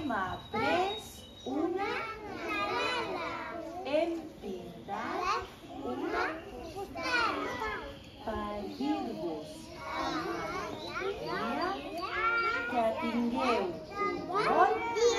m'ha pres una hem pintat una per dir-vos que tingueu un bon dia.